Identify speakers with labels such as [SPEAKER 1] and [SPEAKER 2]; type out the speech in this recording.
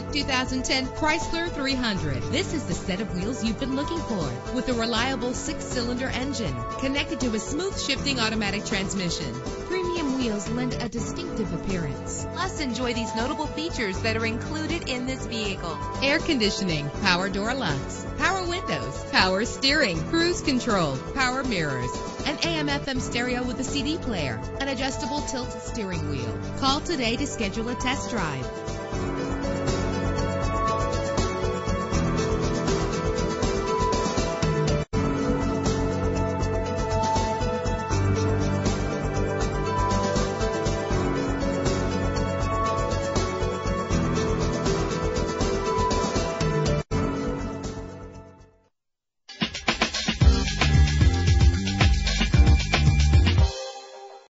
[SPEAKER 1] 2010 Chrysler 300. This is the set of wheels you've been looking for, with a reliable 6-cylinder engine connected to a smooth shifting automatic transmission. Premium wheels lend a distinctive appearance. Plus, enjoy these notable features that are included in this vehicle: air conditioning, power door locks, power windows, power steering, cruise control, power mirrors, an AM/FM stereo with a CD player, an adjustable tilt steering wheel. Call today to schedule a test drive.